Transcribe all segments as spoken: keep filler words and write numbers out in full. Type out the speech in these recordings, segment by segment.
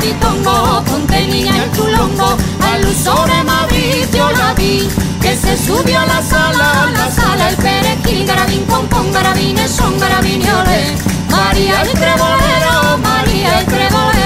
capitongo, ponte niña el chulongo, al uso de Madrid yo la vi, que se subió a la sala, la sala, el perejil, garabín, con con garabines, son garabinioles, María el trebolero, María el trebolero.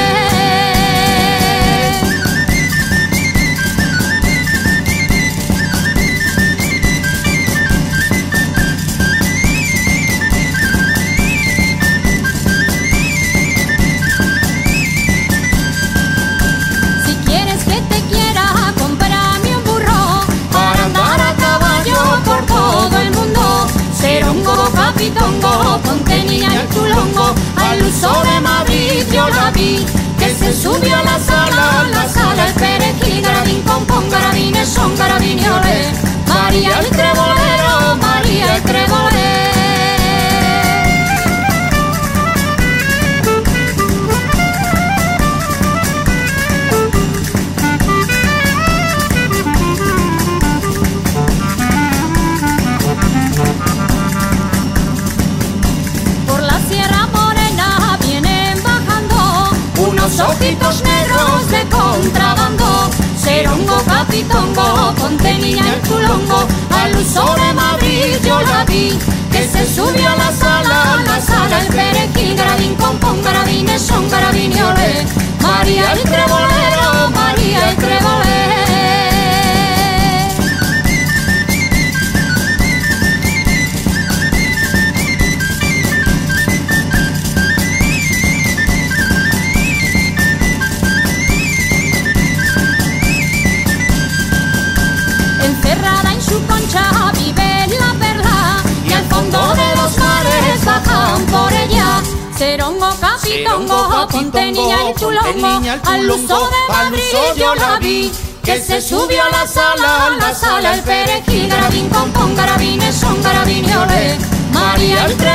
Capitongo, ponte niña el chulongo, al uso de Madrid yo la vi, que se subió a la sala, la sala, el perejil, garabín, con con garabines, son garabinioles, María el trebolero, María el trebolero. Ojitos negros de contrabando, serongo, capitongo, ponte niña el chulongo, al uso de Madrid yo la vi, que se subió a la sala, la sala, el perejil, garabín, con con garabines, son garabinioles, María el trebolero, María el trebolero. Encerrada en su concha vive la perla, y al fondo de los mares bajan por ella. Serongo, capitongo, ponte niña el chulongo, al uso de Madrid yo la vi, que se subió a la sala, la sala, el perejil, garabín, con con garabines, son garabinioles, María el